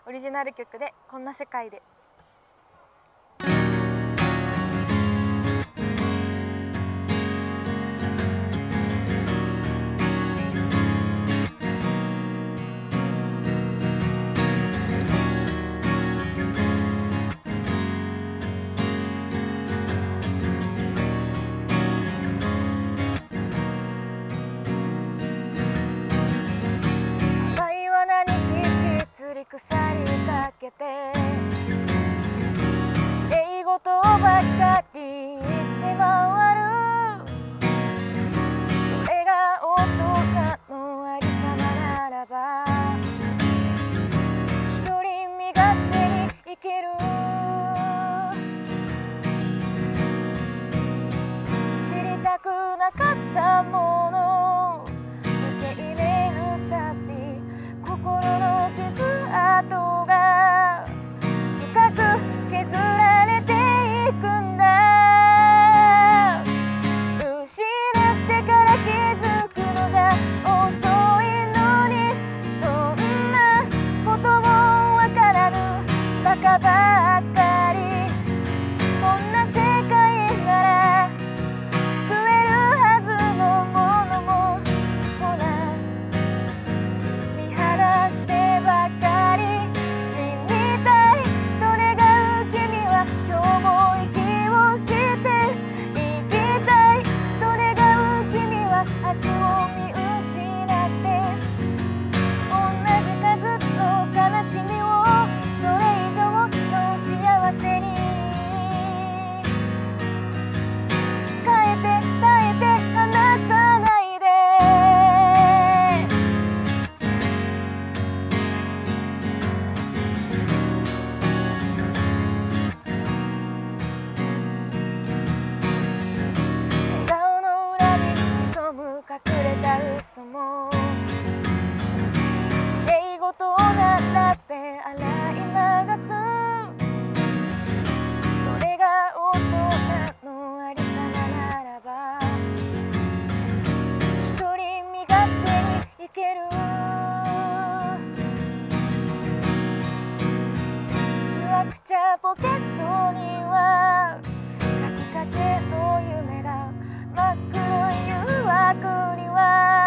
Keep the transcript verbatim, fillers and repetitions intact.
オリジナル曲で「こんな世界で」。鎖かけて英語とばっかり言って回る、それが大人のありさまならば一人身勝手に生きる。知りたくなかったもの受け入れるたび心の傷跡が深く削られていくんだ。失ってから気づくのじゃ遅いのに、そんなこともわからぬバカばっかり。こんな世界なら救えるはずのものもほら見晴らしてばかり。死にたいと願う君は今日も息をして生きたいと願う君は明日を見失って同じ数の悲しみをそれ以上の幸せに変えて耐えて離さないで。顔の裏に潜む隠れた嘘も英語と並べ洗い流す、それが大人のありさまならば一人身勝手に生きる。しわくちゃポケットには書きかけの夢が、真っ黒い誘惑には